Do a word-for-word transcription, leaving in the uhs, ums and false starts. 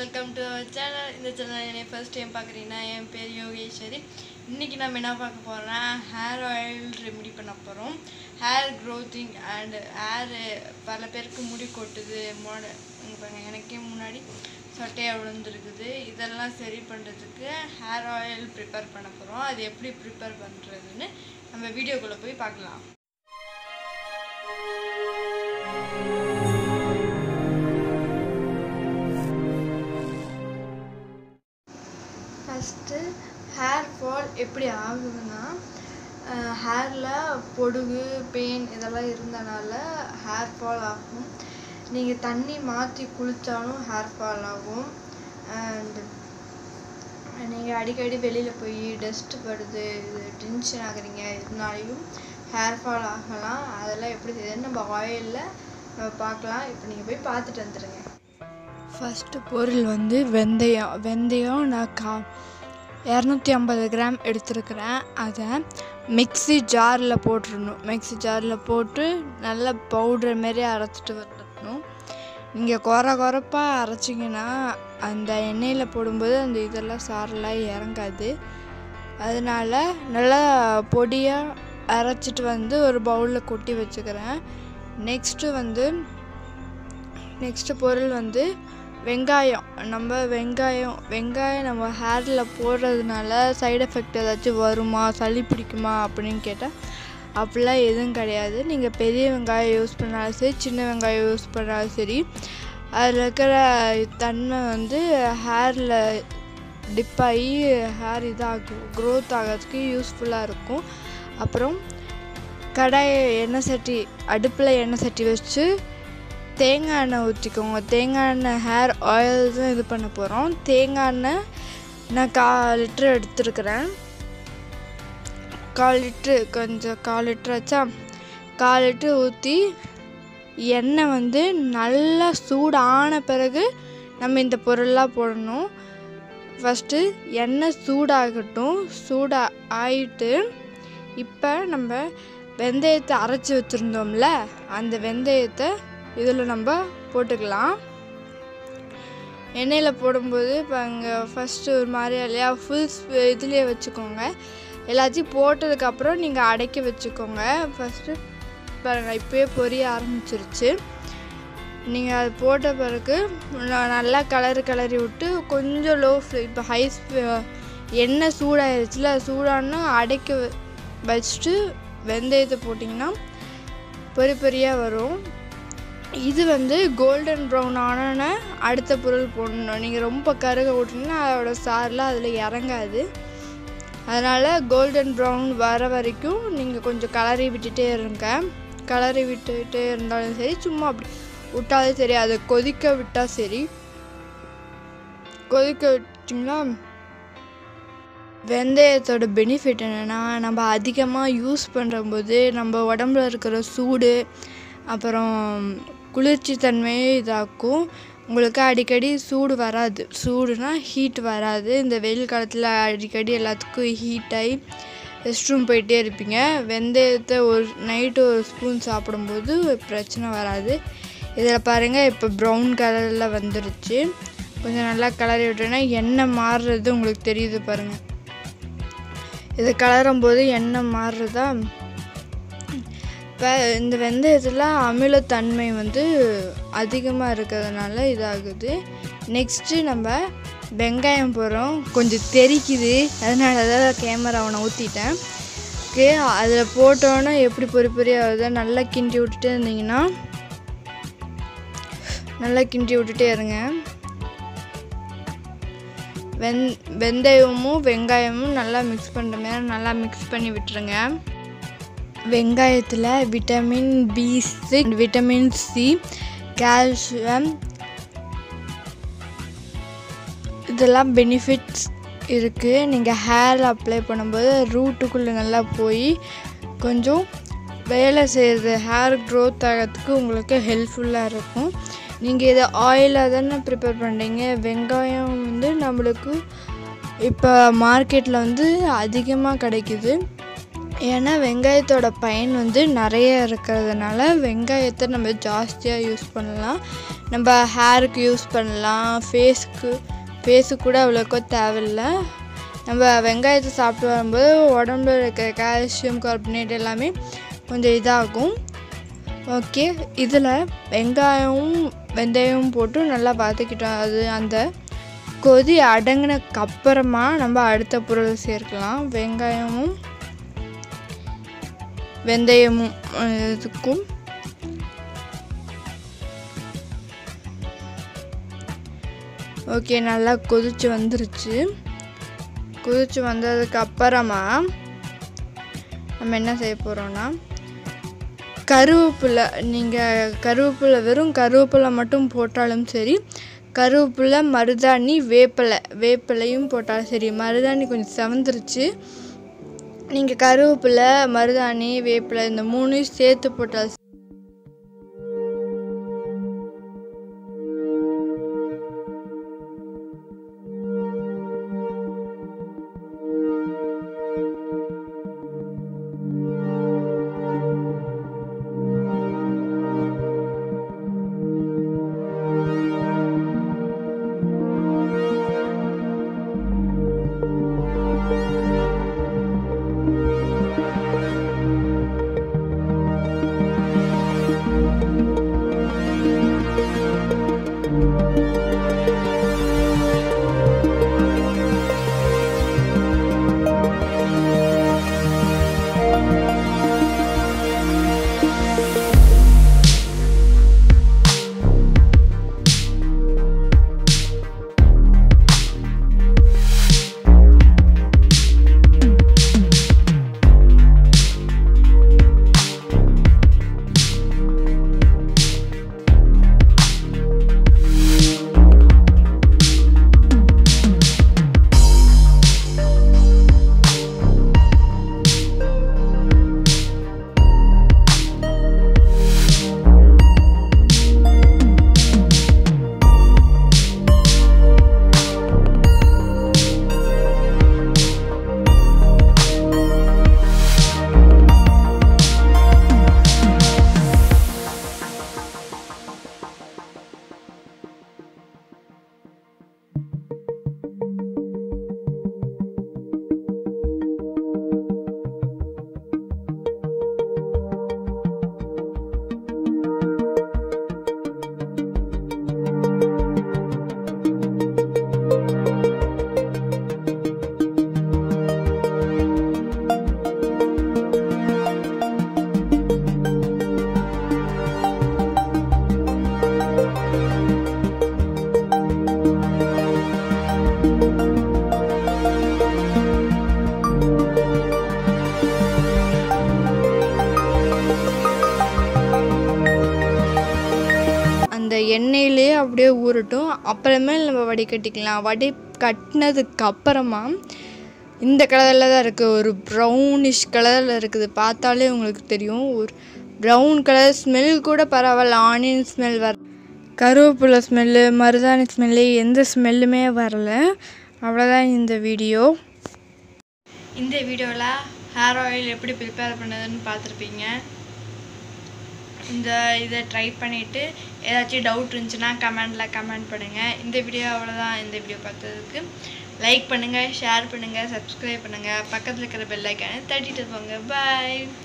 Welcome to our channel. இந்த channel என்னை first time பார்க்குறீங்கன்னா என் பேர் யோகேஸ்வரி. இன்றைக்கி நம்ம என்ன பார்க்க போகிறோம்னா ஹேர் ஆயில் ரெமெடி பண்ண போகிறோம். ஹேர் க்ரோத்திங் அண்ட் ஹேர் பல பேருக்கு முடி கொட்டுது, மோட பாருங்கள் எனக்கே முன்னாடி சொட்டையாக விழுந்துருக்குது. இதெல்லாம் சரி பண்ணுறதுக்கு ஹேர் ஆயில் ப்ரிப்பேர் பண்ண போகிறோம். அது எப்படி ப்ரிப்பேர் பண்ணுறதுன்னு நம்ம வீடியோக்குள்ளே போய் பார்க்கலாம். ஃபஸ்ட்டு ஹேர் ஃபால் எப்படி ஆகுதுன்னா, ஹேரில் பொடுகு, பெயின் இதெல்லாம் இருந்தனால ஹேர் ஃபால் ஆகும். நீங்கள் தண்ணி மாற்றி குளித்தாலும் ஹேர் ஃபால் ஆகும். அண்ட் நீங்கள் அடிக்கடி வெளியில் போய் டஸ்ட்டு படுது, இது டென்ஷன் ஆகுறீங்க, இதனாலையும் ஹேர் ஃபால் ஆகலாம். அதெல்லாம் எப்படி செய்யுதுன்னு நம்ம ஆயிலில் நம்ம பார்க்கலாம். இப்போ நீங்கள் போய் பார்த்துட்டு வந்துடுங்க. ஃபஸ்ட்டு பொருள் வந்து வெந்தயம். வெந்தயம் நான் கா இரநூத்தி ஐம்பது கிராம் எடுத்துருக்கிறேன். அதை மிக்ஸி ஜாரில் போட்டுடணும். மிக்ஸி ஜாரில் போட்டு நல்லா பவுட்ரு மாரி அரைச்சிட்டு வரணும். நீங்கள் குறை குறைப்பாக அரைச்சிங்கன்னா அந்த எண்ணெயில் போடும்போது அந்த இதெல்லாம் சாரெல்லாம் இறங்காது. அதனால் நல்லா பொடியாக அரைச்சிட்டு வந்து ஒரு பவுலில் கொட்டி வச்சுக்கிறேன். நெக்ஸ்ட்டு வந்து நெக்ஸ்ட்டு பொருள் வந்து வெங்காயம். நம்ம வெங்காயம் வெங்காயம் நம்ம ஹேரில் போடுறதுனால சைடு எஃபெக்ட் ஏதாச்சும் வருமா, சளி பிடிக்குமா அப்படின்னு கேட்டால் அப்படிலாம் எதுவும் கிடையாது. நீங்கள் பெரிய வெங்காயம் யூஸ் பண்ணாலும் சரி, சின்ன வெங்காயம் யூஸ் பண்ணாலும் சரி, அதில் இருக்கிற தன்மை வந்து ஹேரில் டிப் ஆகி ஹேர் இதாகும், க்ரோத் ஆகிறதுக்கு யூஸ்ஃபுல்லாக இருக்கும். அப்புறம் கடாய் எண்ணெய் சட்டி, அடுப்பில் எண்ணெய் சட்டி வச்சு தேங்காய் எண்ணெய் ஊற்றிக்கோங்க. தேங்காய் எண்ணெய் ஹேர் ஆயில் தான் இது பண்ண போகிறோம். தேங்காய் எண்ணெய் நான் கால் லிட்ரு எடுத்துருக்கிறேன். கால் லிட்ரு கொஞ்சம் கால் லிட்ரு வச்சா கால் லிட்ரு ஊற்றி எண்ணெய் வந்து நல்லா சூடான பிறகு நம்ம இந்த பொருளெலாம் போடணும். ஃபஸ்ட்டு எண்ணெய் சூடாகட்டும். சூடா ஆகிட்டு இப்போ நம்ம வெந்தயத்தை அரைச்சி வச்சுருந்தோம்ல, அந்த வெந்தயத்தை இதில் நம்ம போட்டுக்கலாம். எண்ணெயில் போடும்போது இப்போ அங்கே ஃபஸ்ட்டு ஒரு மாதிரி இல்லையா, ஃபுல் இதுலேயே வச்சுக்கோங்க. எல்லாத்தையும் போட்டதுக்கப்புறம் நீங்கள் அடைக்க வச்சுக்கோங்க. ஃபஸ்ட்டு பாருங்கள் இப்போயே பொரிய ஆரம்பிச்சிருச்சு. நீங்கள் அது போட்ட பிறகு நல்லா கலரி கலரி விட்டு கொஞ்சம் லோ ஃப்ளே இப்போ ஹை எண்ணெய் சூடாயிருச்சுல, சூடானா அடைக்க வச்சுட்டு வெந்தயத்தை போட்டிங்கன்னா பொரி பொரியாக வரும். இது வந்து கோல்டன் ப்ரௌன் ஆன அடுத்த பொருள் போடணும். நீங்கள் ரொம்ப கருக விட்டிங்கன்னா அதோட சாரெலாம் அதில் இறங்காது. அதனால் கோல்டன் ப்ரௌன் வர வரைக்கும் நீங்கள் கொஞ்சம் கலரி விட்டுட்டே இருங்க. கலரி விட்டுகிட்டே இருந்தாலும் சரி, சும்மா அப்படி விட்டாலும் சரி, அதை கொதிக்க விட்டால் சரி. கொதிக்க விட்டிங்கன்னா வெந்தயத்தோட பெனிஃபிட் என்னென்னா, நம்ம அதிகமாக யூஸ் பண்ணுறம்போது நம்ம உடம்புல இருக்கிற சூடு அப்புறம் குளிர்ச்சி தன்மையே இதாக்கும். உங்களுக்கு அடிக்கடி சூடு வராது. சூடுனா ஹீட் வராது. இந்த வெயில் காலத்தில் அடிக்கடி எல்லாத்துக்கும் ஹீட் ஆகி ரெஸ்ட் ரூம் போயிட்டே இருப்பீங்க. வெந்தயத்தை ஒரு நைட்டு ஒரு ஸ்பூன் சாப்பிடும்போது பிரச்சனை வராது. இதில் பாருங்கள் இப்போ ப்ரௌன் கலரில் வந்துருச்சு. கொஞ்சம் நல்லா கலரி விட்டோன்னா எண்ணெய் மாறுறது உங்களுக்கு தெரியுது பாருங்கள். இது கலரும்போது எண்ணெய் மாறுறதா. இப்போ இந்த வெந்தயத்தில் அமிலத்தன்மை வந்து அதிகமாக இருக்கிறதுனால இதாகுது. நெக்ஸ்ட்டு நம்ம வெங்காயம் போடுறோம். கொஞ்சம் தெரிக்குது, அதனால தான் கேமராவை நான் ஊற்றிட்டேன். ஓகே, அதில் போட்டோன்னா எப்படி பொறி பொரியாக வருது. நல்லா கிண்டி விட்டுட்டே இருந்தீங்கன்னா நல்லா கிண்டி விட்டுட்டே இருங்க. வெந் வெந்தயமும் வெங்காயமும் நல்லா மிக்ஸ் பண்ணுற மாதிரி நல்லா மிக்ஸ் பண்ணி விட்டுருங்க. வெங்காயத்தில் vitamin B six, vitamin C, calcium இதெல்லாம் பெனிஃபிட்ஸ் இருக்குது. நீங்கள் ஹேரில் அப்ளை பண்ணும்போது ரூட்டுக்குள்ளே நல்லா போய் கொஞ்சம் வேலை செய்கிறது, ஹேர் க்ரோத் ஆகிறதுக்கு உங்களுக்கு ஹெல்ப்ஃபுல்லாக இருக்கும். நீங்கள் இதை ஆயிலாக தானே ப்ரிப்பேர் பண்ணுறீங்க. வெங்காயம் வந்து நம்மளுக்கு இப்போ மார்க்கெட்டில் வந்து அதிகமாக கிடைக்குது. ஏன்னா வெங்காயத்தோட பயன் வந்து நிறைய இருக்கிறதுனால வெங்காயத்தை நம்ம ஜாஸ்தியாக யூஸ் பண்ணலாம். நம்ம ஹேருக்கு யூஸ் பண்ணலாம், ஃபேஸுக்கு ஃபேஸுக்கு கூட அவ்வளோக்கோ தேவையில்லை. நம்ம வெங்காயத்தை சாப்பிட்டு வரும்போது உடம்புல இருக்கிற கால்சியம் கார்பனேட் எல்லாமே கொஞ்சம் இதாகும். ஓகே, இதில் வெங்காயமும் வெந்தயமும் போட்டு நல்லா பார்த்துக்கிட்டோம். அது அந்த கொதி அடங்கினக்கு அப்புறமா நம்ம அடுத்த பொருள் சேர்க்கலாம். வெங்காயமும் வெந்தயமும் இதுக்கும் ஓகே நல்லா கொதிச்சு வந்துருச்சு. கொதிச்சு வந்ததுக்கு அப்புறமா நம்ம என்ன செய்ய போகிறோன்னா கருவேப்பிலை. நீங்கள் கருவேப்பிலை வெறும் கருவேப்பிலை மட்டும் போட்டாலும் சரி, கருவேப்பிலை மருதாணி வேப்பிலை வேப்பிலையும் போட்டாலும் சரி. மருதாணி கொஞ்சம் செவந்துருச்சு. நீங்கள் கருவேப்பிலை மருதாணி வேப்பிலை இந்த மூணையும் சேர்த்து போட்டால் எண்ணெயிலே அப்படியே ஊறட்டும். அப்புறமே நம்ம வடிகட்டிக்கலாம். வடி கட்டினதுக்கு அப்புறமா இந்த கலரில் தான் இருக்குது, ஒரு ப்ரௌனிஷ் கலரில் இருக்குது. பார்த்தாலே உங்களுக்கு தெரியும், ஒரு ப்ரௌன் கலர். ஸ்மெல் கூட பரவாயில்ல, ஆனியன் ஸ்மெல் வர, கருவேப்பிலை ஸ்மெல்லு, மருதாணி ஸ்மெல்லு, எந்த ஸ்மெல்லுமே வரல. அவ்வளோதான் இந்த வீடியோ. இந்த வீடியோவில் ஹேர் ஆயில் எப்படி ப்ரிப்பேர் பண்ணுறதுன்னு பார்த்துருப்பீங்க. இந்த இதை ட்ரை பண்ணிவிட்டு ஏதாச்சும் டவுட் இருந்துச்சுன்னா கமெண்டில் கமெண்ட் பண்ணுங்கள். இந்த வீடியோ அவ்வளோதான். இந்த வீடியோ பார்த்ததுக்கு லைக் பண்ணுங்கள், ஷேர் பண்ணுங்கள், சப்ஸ்கிரைப் பண்ணுங்கள், பக்கத்தில் இருக்கிற பெல் ஐக்கானை தட்டிட்டு போங்க. பாய்.